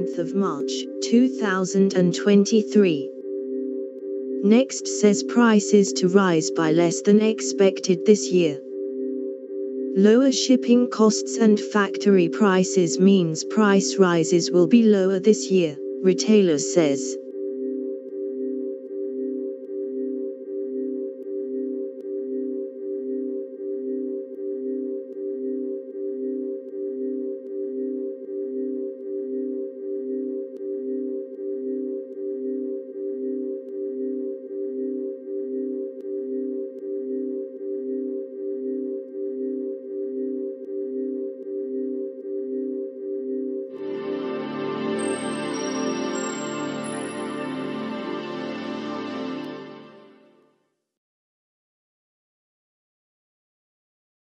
29th of March, 2023. Next says prices to rise by less than expected this year. Lower shipping costs and factory prices means price rises will be lower this year, retailer says.